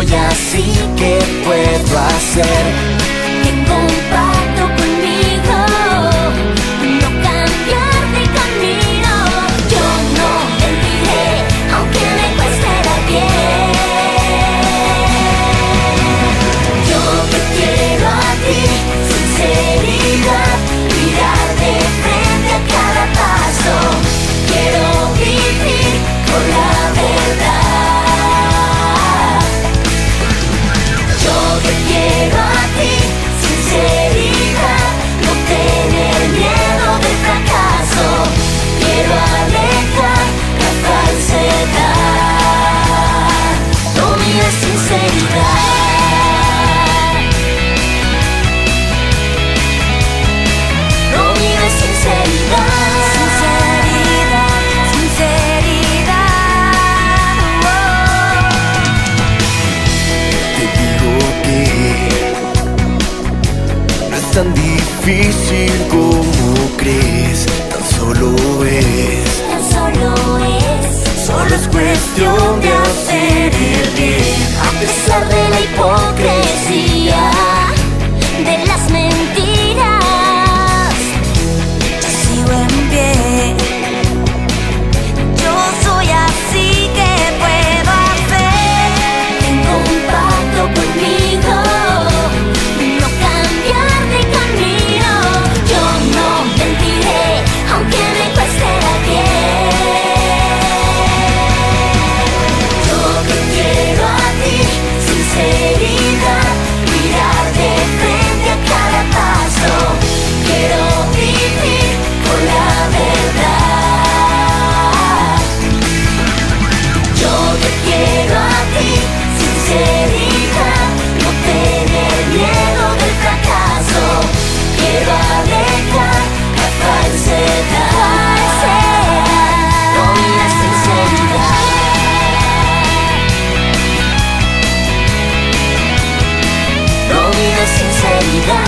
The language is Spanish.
ella sí que puedo hacer. Tengo un pacto conmigo, no cambiar de camino. Yo no mentiré, aunque me cueste la piel. Yo te quiero a ti, sinceridad, mirar de frente a cada paso. Quiero vivir con la verdad. Yo te quiero a ti, sinceridad, no tener miedo del fracaso. Quiero alejar la falsedad. No mires sinceridad. No mires sinceridad. Sinceridad, sinceridad. Te digo que no es tan difícil como crees. Tan solo es cuestión de hacer el bien, a pesar de la hipocresía.